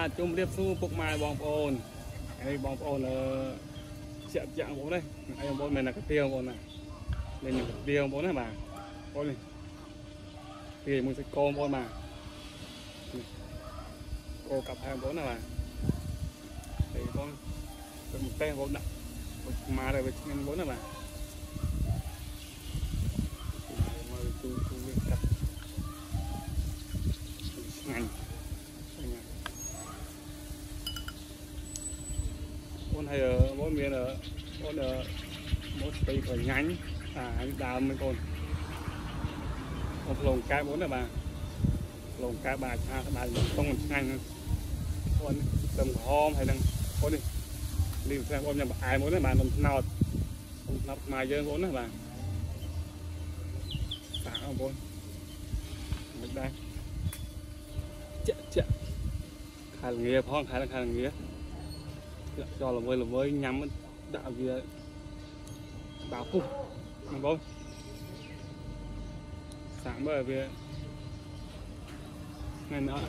chung điệp su phục mai bong ôn cái bong ôn là chạm chạm bố đây anh bố mình là cái tiêu bố này mình là cái tiêu bố này mà bố này thì mình sẽ cô bố mà cô cặp hai bố này mà thì con một tay bố đặt mà đây với bố này mà ngành con hay ở mỗi miền ở mỗi tây phải nhánh đào mấy con lồng cá bốn là bà lồng cá bà không ngành con tầm hôm hay đang có đi liều sang con nhà bà ai muốn là bà làm nào mà chơi bốn là bà xả không bốn được đây chợ khai là nghĩa phong khai là nghĩa cho là với nhắm đạo gì bảo phục mà bố sáng bởi vì ngày nữa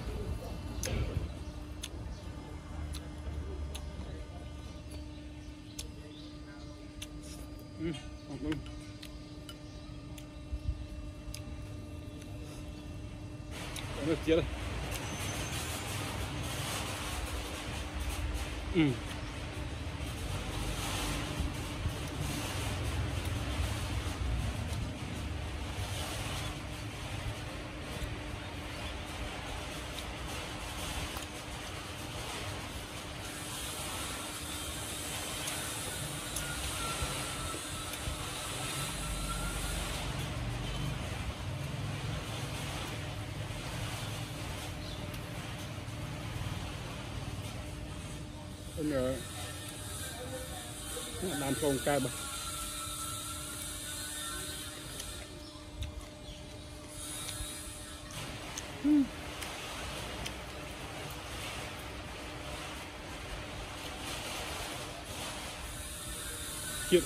được chưa đây làm trồng cây bạc chuyện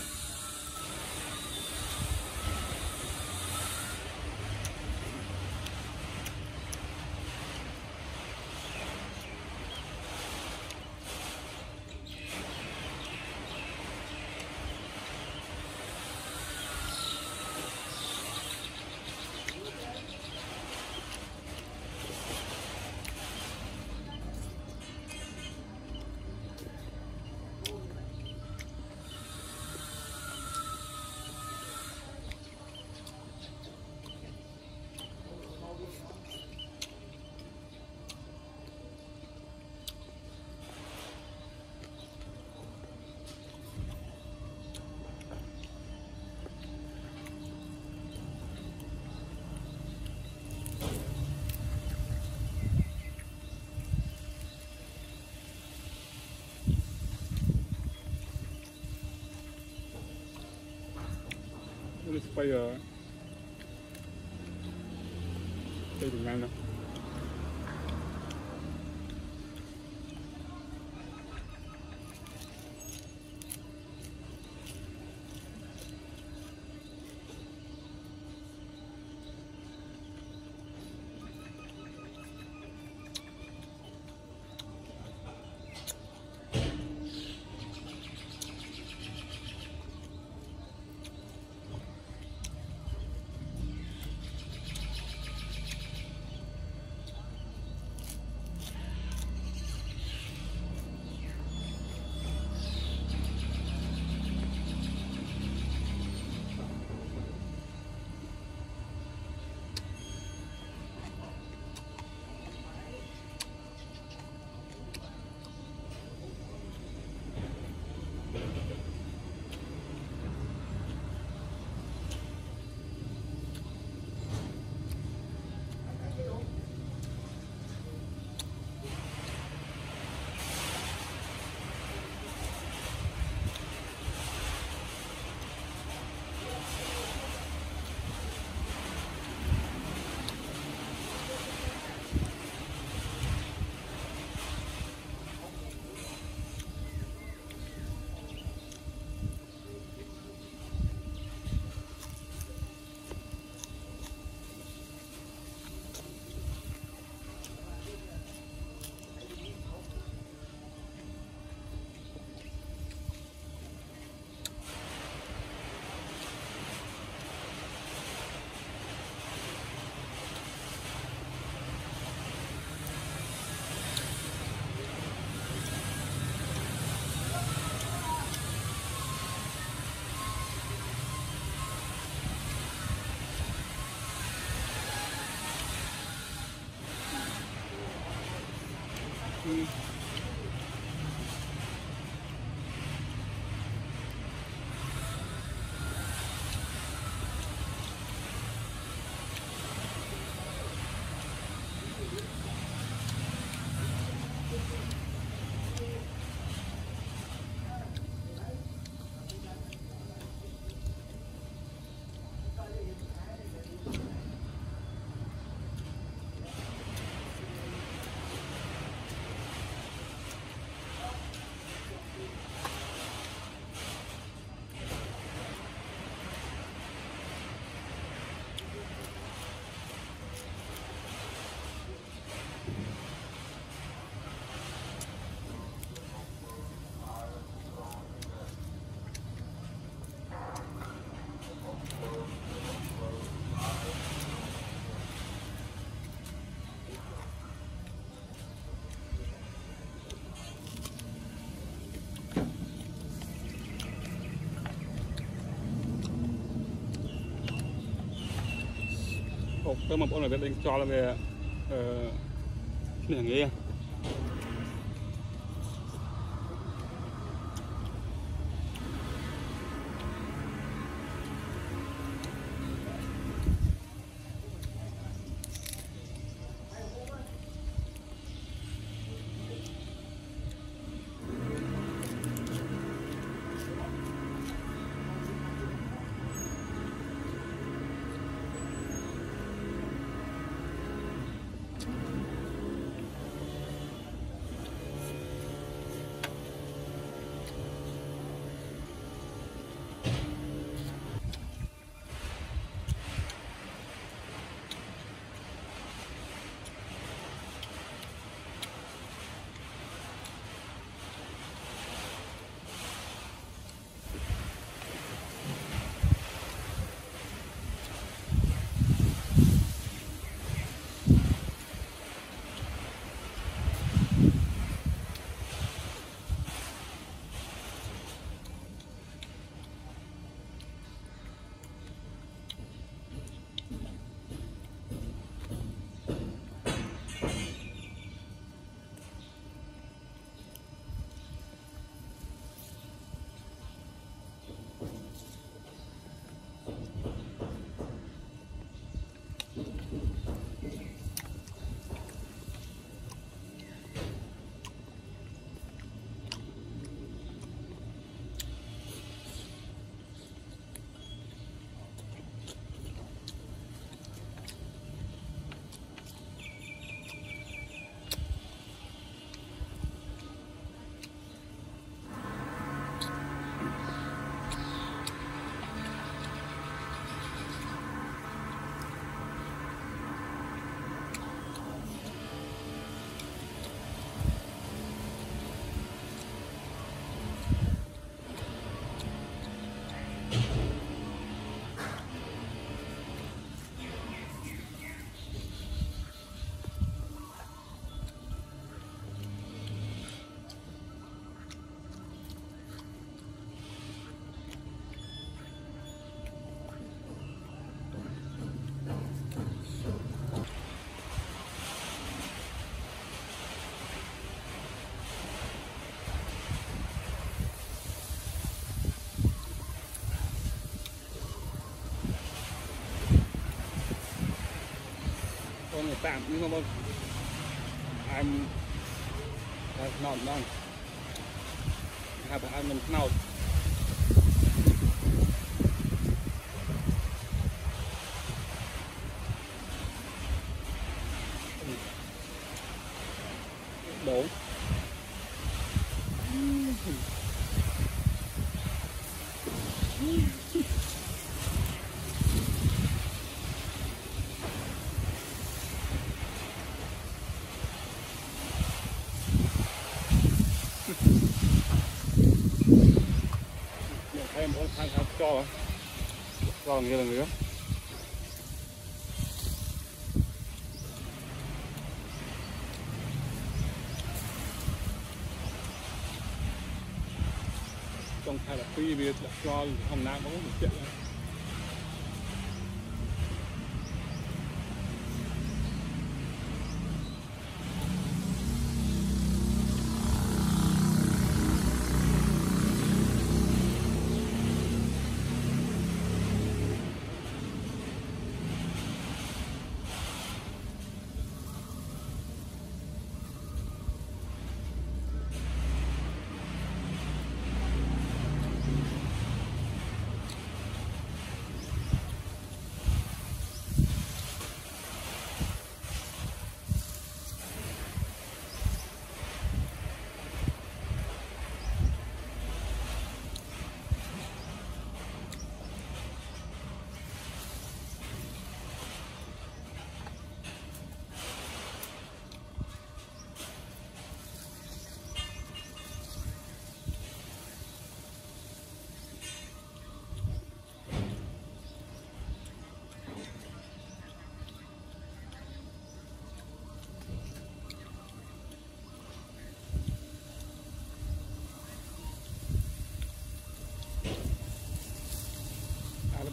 bây giờ đây thì ngang đâu tôi mà bọn này biết đánh cho là về nửa nghe con tạm nhưng mà con I'm not done. Have I'm not. Đủ. Em muốn ăn cho còn như là nữa. Trong hai là phi biệt là cho hôm nào cũng một chuyện.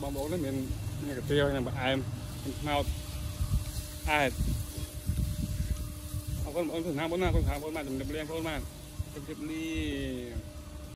បងប្អូនមានកាទៀវនិងផ្អែមខ្នោតអាចអរគុណបងប្អូនណាបងណាបងប្អូនបានជំរាបលាបងប្អូនបានជំរាបលា